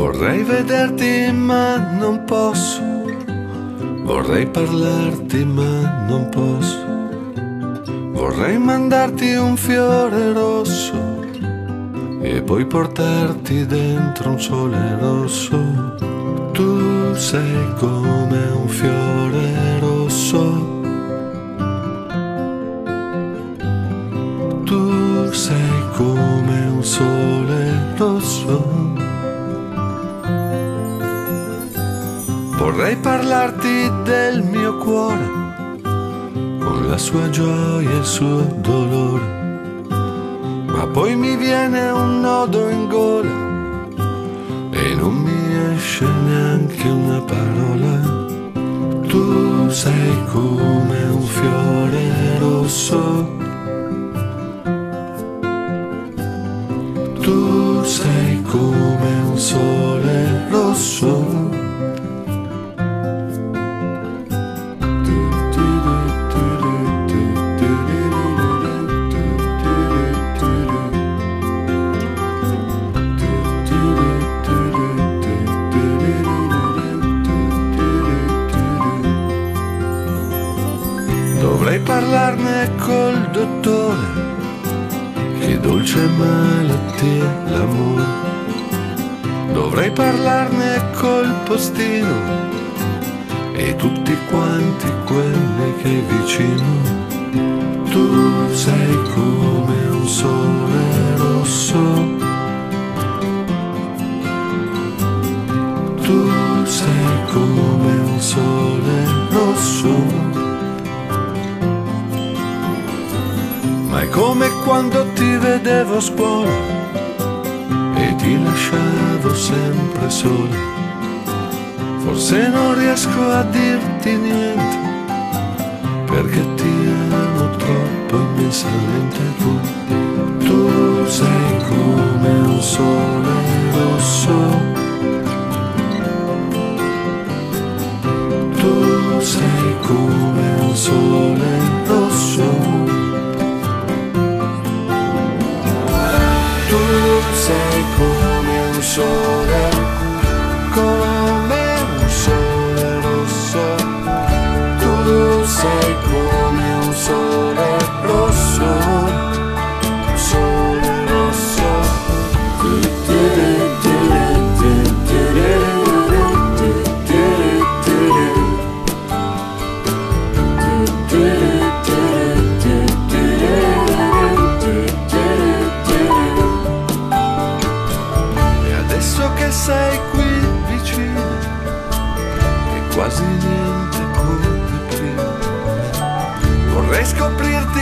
Vorrei vederti ma non posso, vorrei parlarti ma non posso, vorrei mandarti un fiore rosso e poi portarti dentro un sole rosso. Tu sei come un fiore rosso, tu sei come un sole rosso. Vorrei parlarti del mio cuore, con la sua gioia e il suo dolore, ma poi mi viene un nodo in gola e non mi esce neanche una parola. Tu sei come un fiore rosso, tu sei come un sole rosso. Dovrei parlarne col dottore, che dolce malattia l'amore. Dovrei parlarne col postino e tutti quanti quelli che hai vicino. Tu sei come un sole rosso, tu sei come un sole rosso. Ma è come quando ti vedevo a scuola e ti lasciavo sempre sola. Forse non riesco a dirti niente, perché ti amo troppo immensamente tu. Tu sei come un sole rosso, tu sei come un sole rosso. Tu sei come un sole, come un sole rosso. Tu sei come un sole rosso, sole rosso. Sei qui vicino e quasi niente come prima. Vorrei scoprirti